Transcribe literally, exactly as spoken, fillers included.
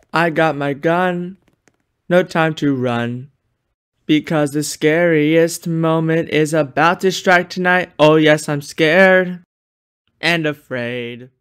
I got my gun, no time to run. Because the scariest moment is about to strike tonight. Oh yes, I'm scared and afraid.